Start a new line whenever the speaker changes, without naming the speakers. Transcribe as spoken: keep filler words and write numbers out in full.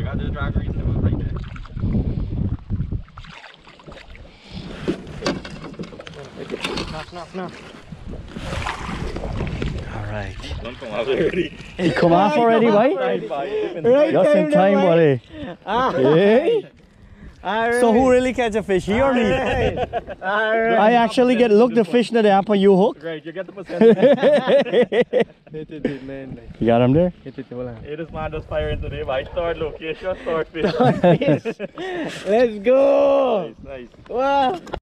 got the drag reason right there. Knock, knock, knock.
Alright.
Don't come off already.
He come off already, right?
Right
Just in time, buddy.
Ah.
Hey.
Right.
So who really catch a fish, he or me?
Right. Right.
I actually get look the fish in the app and you hook.
Right, you get the percentage.
Hit it, it, man.
You got him there?
Hit it, hold on.
It is man just firing today, but I start location, start fish.
Let's go.
Nice, nice.
Wow.